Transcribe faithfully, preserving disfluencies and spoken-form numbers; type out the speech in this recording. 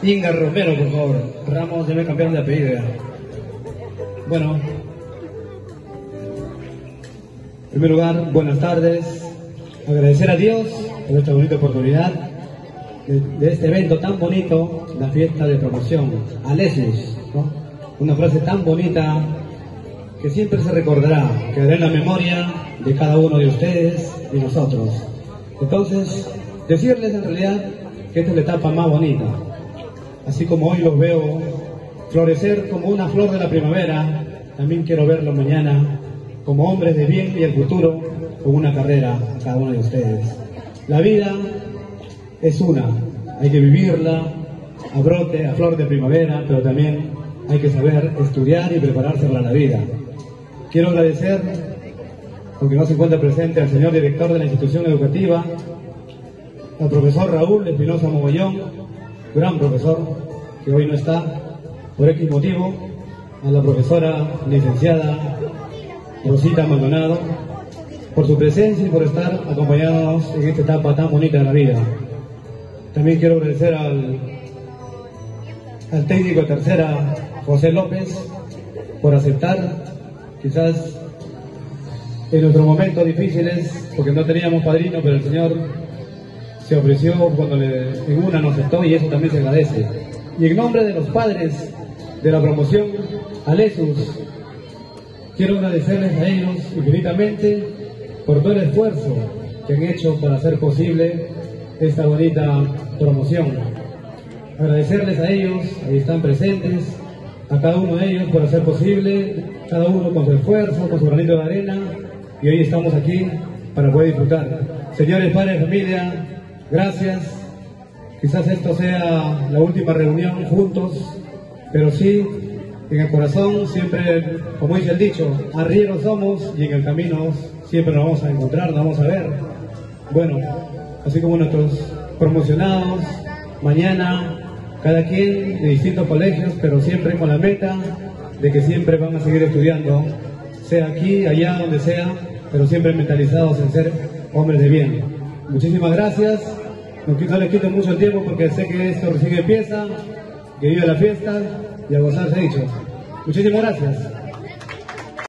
Inga Romero, por favor. Ramos, ya me cambiaron de apellido ya. Bueno, en primer lugar, buenas tardes. Agradecer a Dios por esta bonita oportunidad de, de este evento tan bonito, la fiesta de promoción, Alesus, ¿no? Una frase tan bonita que siempre se recordará, quedará en la memoria de cada uno de ustedes y nosotros. Entonces, decirles en realidad que esta es la etapa más bonita. Así como hoy los veo florecer como una flor de la primavera, también quiero verlos mañana como hombres de bien y el futuro con una carrera a cada uno de ustedes. La vida es una, hay que vivirla a brote, a flor de primavera, pero también hay que saber estudiar y prepararse para la vida. Quiero agradecer, porque no se encuentra presente, al señor director de la institución educativa, al profesor Raúl Espinosa Mogollón, gran profesor, que hoy no está, por X motivo, a la profesora licenciada Rosita Maldonado, por su presencia y por estar acompañándonos en esta etapa tan bonita de la vida. También quiero agradecer al, al técnico de tercera, José López, por aceptar, quizás en nuestros momentos difíciles, porque no teníamos padrino, pero el señor se ofreció cuando le, en una nos aceptó, y eso también se agradece. Y en nombre de los padres de la promoción Alesus, quiero agradecerles a ellos infinitamente por todo el esfuerzo que han hecho para hacer posible esta bonita promoción. Agradecerles a ellos, ahí están presentes, a cada uno de ellos por hacer posible, cada uno con su esfuerzo, con su granito de arena, y hoy estamos aquí para poder disfrutar. Señores padres de familia, gracias. Quizás esto sea la última reunión juntos, pero sí, en el corazón siempre, como dice el dicho, arrieros somos y en el camino siempre nos vamos a encontrar, nos vamos a ver. Bueno, así como nuestros promocionados, mañana cada quien de distintos colegios, pero siempre con la meta de que siempre van a seguir estudiando, sea aquí, allá, donde sea, pero siempre mentalizados en ser hombres de bien. Muchísimas gracias. No les quito mucho tiempo porque sé que esto recién empieza, que vive la fiesta y a gozar se ha dicho. Muchísimas gracias.